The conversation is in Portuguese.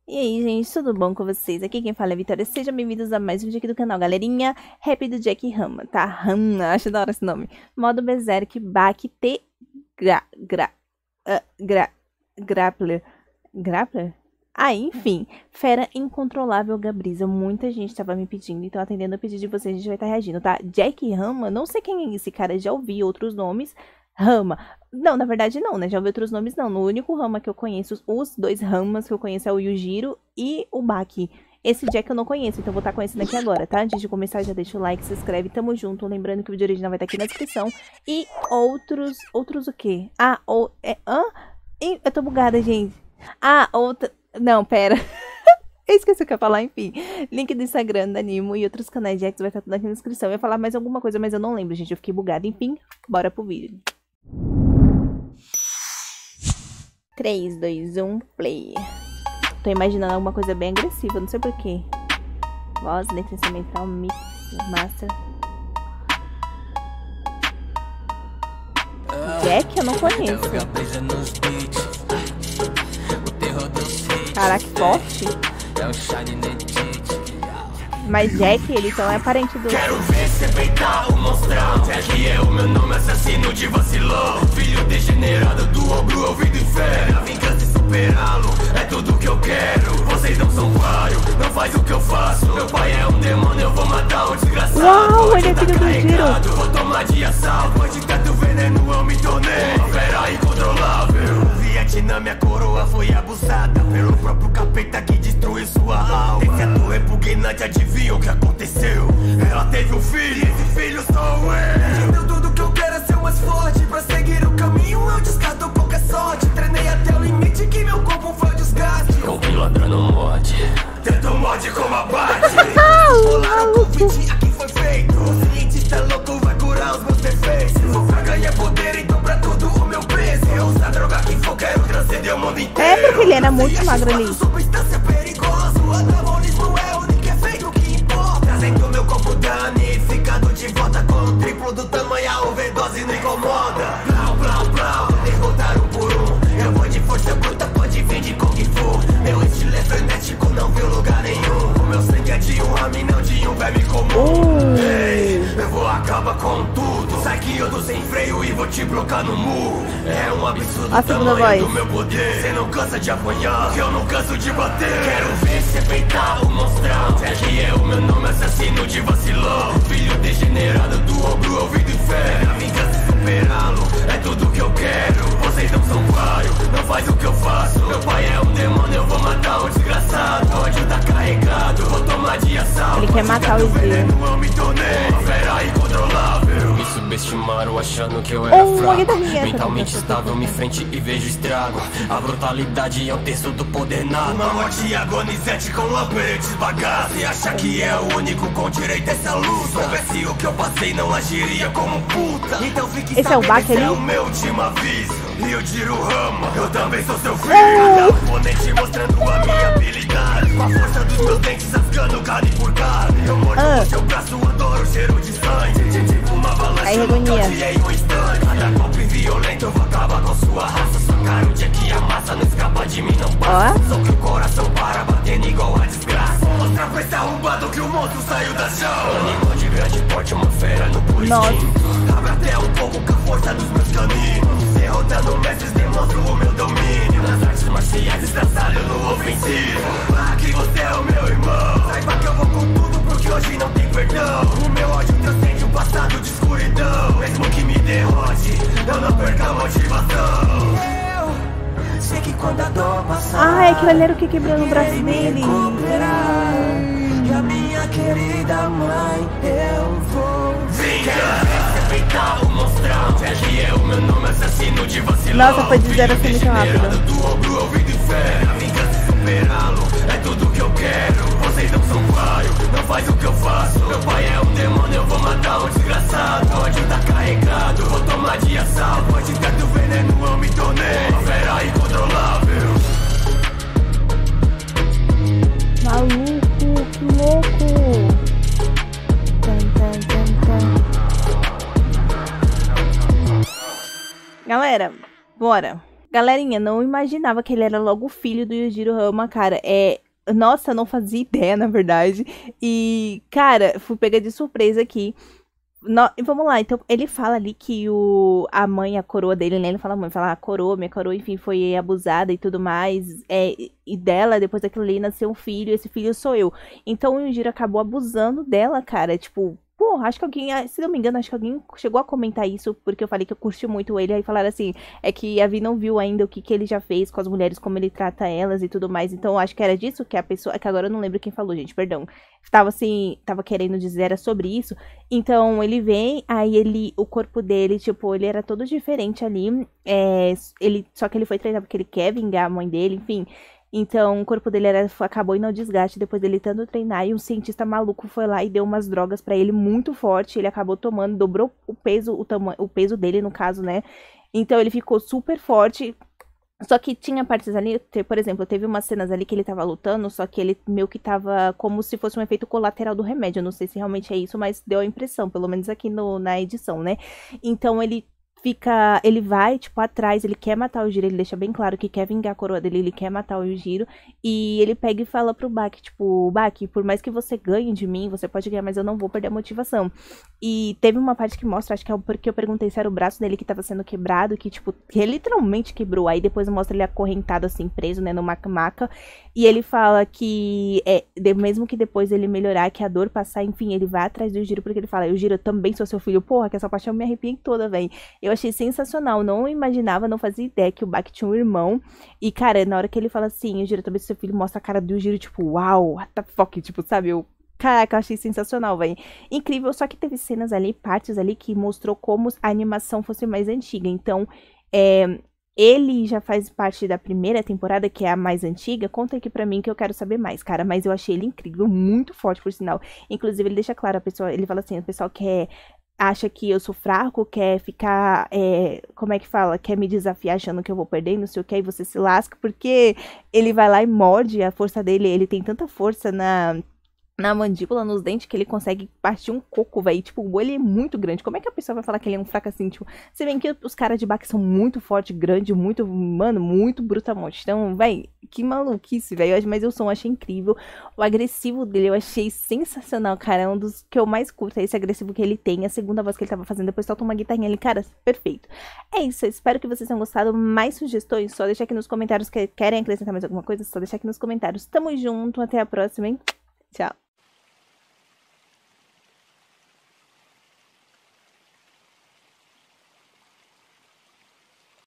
E aí, gente, tudo bom com vocês? Aqui quem fala é a Vitória. Sejam bem-vindos a mais um vídeo aqui do canal, galerinha. Rap do Jack Rama, tá? Rama, acho da hora esse nome. Modo Berserk, Bak, T, Grappler. Grappler? Ah, enfim. Fera incontrolável, Gabriza. Muita gente tava me pedindo, então atendendo o pedido de vocês, a gente vai estar reagindo, tá? Jack Rama, não sei quem é esse cara, já ouvi outros nomes. Rama. Não, na verdade não, né? Já ouvi outros nomes, não. No único Rama que eu conheço, os dois Ramas que eu conheço é o Yujiro e o Baki. Esse Jack eu não conheço, então vou estar conhecendo aqui agora, tá? Antes de começar, já deixa o like, se inscreve, tamo junto. Lembrando que o vídeo original vai estar aqui na descrição. E outros o quê? Ah, eu tô bugada, gente. Ah, outra... Não, pera. Eu esqueci o que eu ia falar, enfim. Link do Instagram da Animo e outros canais de X vai estar tudo aqui na descrição. Eu ia falar mais alguma coisa, mas eu não lembro, gente. Eu fiquei bugada. Enfim, bora pro vídeo. 3, 2, 1, play. Tô imaginando alguma coisa bem agressiva, não sei porquê. Voz, letra instrumental, mix, master. Jack eu não conheço. Caraca, que forte. Mas Jack, ele então é parente do... Quero ver cê peitar o monstrão. Jack é o meu nome, assassino de vacilão. Filho degenerado do ombro, ouvido e fé. A vingança e superá-lo é tudo que eu quero. Vocês não são páreo, não faz o que eu faço. Meu pai é um demônio, eu vou matar um desgraçado. Uau, ele é filho do Giro. Vou tomar de assalto, de tanto veneno eu me tornei uma fera incontrolável. Vietnã, minha coroa foi abusada pelo próprio capeta que destruiu sua alma. Esse ator repugnante, adivinha o que aconteceu? Ela teve um filho, esse filho sou eu. Então tudo que eu quero é ser mais forte. Pra seguir o caminho eu descarto qualquer sorte. Treinei até o limite que meu corpo foi desgaste. Com pilantra no mod, tanto mod como abate. Polaram com 20, aqui foi feito. O cientista louco vai curar os meus defeitos. Vou pra ganhar poder, então pra tudo o meu peso. Eu usar droga que for, quero transcender o mundo inteiro. É, porque ele era muito magro ali. Substância perigosa, o anabolismo é o único efeito que importa. Trazendo meu corpo danificado de volta com o triplo do tamanho, a overdose não incomoda. Blau, blau, blau, derrotar um por um. Eu vou de força bruta, pode vir de Kung Fu. Meu estilo é frenético, não viu lugar nenhum. O meu sangue é de um rami, não de um verme comum. Ei, eu vou acabar com tudo. Sai que eu tô sem freio e vou te blocar no murro. É um absurdo o tamanho do meu poder. Cê não cansa de apanhar, que eu não canso de bater. Quero ver cê peitar o monstrão. Jack é o meu nome, assassino de vacilão. Filho degenerado do ombro, ouvido e fé. A vingança e superá-lo é tudo que eu quero. Vocês não são páreo, não faz o que eu faço. Meu pai é um demônio, eu vou matar um desgraçado. O ódio tá carregado, vou tomar de assalto. Ele quer matar o veneno, eu me tornei uma fera incontrolável. Me subestimaram achando que eu era fraco. Mentalmente estável, me frente e vejo estrago. A brutalidade é o terço do poder nato. Uma morte agonizante com lampetes bagaço. Você acha que é o único com direito a essa luta? Soubesse o que eu passei, não agiria como puta. Então fique esse é o Baki ali? É o meu último aviso. E eu tiro rama, eu também sou seu filho. Cada oponente mostrando a minha habilidade. Com a força dos meus dentes rasgando carne por carne. Eu mordo no seu braço, adoro o cheiro de sangue. Tipo uma avalanche, eu nocauteei um instante. Cada golpe violento eu vou acabar com sua raça. Sua cara, o dia que amassa, não escapa de mim, não passa. Só que o coração para batendo igual a desgraça. Mostra pra esse arrombado que o monstro saiu da chão. Animal de grande porte, uma fera no puro instinto. Abre até um pouco com a força dos meus caninos. Derrotando mestres, demonstro o meu domínio. Nas artes marciais, estraçalho no ofensivo. Aqui você é o meu irmão. Saiba que eu vou com tudo porque hoje não tem perdão. O meu ódio transcende um passado de escuridão. Mesmo que me derrote, eu não perca a motivação. Eu sei que quando a dor passar, ah, é aquilo ali era o que quebrou no braço dele. E a minha querida mãe, eu vou respeitar o monstrão. Jack é o meu nome, assassino de vacilão. Nossa, foi de 0 a 100 muito rápido. Do ombro, ouvido e fé. A vingança e superá-lo é tudo que eu quero. Vocês não são páreo, não faz o que eu faço. Meu pai é um demônio, eu vou matar um desgraçado. O ódio tá carregado, vou tomar de assalto. Pode tanto veneno, eu me tornei uma fera incontrolável. Maluco, que louco. Galera, bora. Galerinha, não imaginava que ele era logo o filho do Yujiro Hama, cara. Nossa, não fazia ideia, na verdade. E, cara, fui pega de surpresa aqui. Vamos lá, então ele fala ali que a mãe, a coroa dele, né? Ele fala, mãe, fala, a coroa, minha coroa, enfim, foi abusada e tudo mais. E dela, depois daquilo ali, nasceu um filho, esse filho sou eu. Então o Yujiro acabou abusando dela, cara. Tipo, pô, acho que alguém, se não me engano, acho que alguém chegou a comentar isso, porque eu falei que eu curti muito ele. Aí falaram assim, é que a Vi não viu ainda o que ele já fez com as mulheres, como ele trata elas e tudo mais. Então eu acho que era disso que a pessoa, é que agora eu não lembro quem falou, gente, perdão. Tava assim, tava querendo dizer, era sobre isso. Então ele vem, aí o corpo dele, tipo, ele era todo diferente ali. Só que ele foi treinado porque ele quer vingar a mãe dele, enfim. Então, o corpo dele acabou indo ao desgaste depois dele tanto treinar. E um cientista maluco foi lá e deu umas drogas pra ele muito forte. Ele acabou tomando, dobrou o peso, o peso dele, no caso, né? Então, ele ficou super forte. Só que tinha partes ali, por exemplo, teve umas cenas ali que ele tava lutando, só que ele meio que tava como se fosse um efeito colateral do remédio. Eu não sei se realmente é isso, mas deu a impressão, pelo menos aqui na edição, né? Então, ele vai, tipo, atrás, ele quer matar o Yujiro, ele deixa bem claro que quer vingar a coroa dele, ele quer matar o Yujiro, e ele pega e fala pro Baki, tipo, Baki, por mais que você ganhe de mim, você pode ganhar, mas eu não vou perder a motivação. E teve uma parte que mostra, acho que é porque eu perguntei se era o braço dele que tava sendo quebrado, que, tipo, que ele literalmente quebrou, aí depois mostra ele acorrentado, assim, preso, né, numa maca, e ele fala que, mesmo que depois ele melhorar, que a dor passar, enfim, ele vai atrás do Yujiro, porque ele fala, Yujiro, eu também sou seu filho, porra, que essa paixão me arrepiei toda, velho. Eu achei sensacional, não imaginava, não fazia ideia que o Baki tinha um irmão. E, cara, na hora que ele fala assim, o Yujiro, também seu filho, mostra a cara do Yujiro, tipo, uau, what the fuck, tipo, sabe, caraca, eu achei sensacional, velho. Incrível, só que teve cenas ali, partes ali, que mostrou como a animação fosse mais antiga. Então, ele já faz parte da primeira temporada, que é a mais antiga. Conta aqui pra mim que eu quero saber mais, cara. Mas eu achei ele incrível, muito forte, por sinal. Inclusive, ele deixa claro, a pessoa, ele fala assim, o pessoal acha que eu sou fraco, quer ficar, como é que fala? Quer me desafiar achando que eu vou perder, não sei o que, aí você se lasca, porque ele vai lá e morde a força dele, ele tem tanta força na mandíbula, nos dentes, que ele consegue partir um coco, velho. Tipo, o olho é muito grande. Como é que a pessoa vai falar que ele é um fraco assim? Tipo, você vê que os caras de Baki são muito fortes, grandes, muito, mano, muito brutamonte. Então, velho, que maluquice, velho. Mas eu achei incrível. O agressivo dele eu achei sensacional, cara. É um dos que eu mais curto, é esse agressivo que ele tem. A segunda voz que ele tava fazendo, depois solta uma guitarrinha ali, cara, perfeito. É isso, eu espero que vocês tenham gostado. Mais sugestões, só deixa aqui nos comentários. Querem acrescentar mais alguma coisa? Só deixa aqui nos comentários. Tamo junto, até a próxima, hein? Tchau.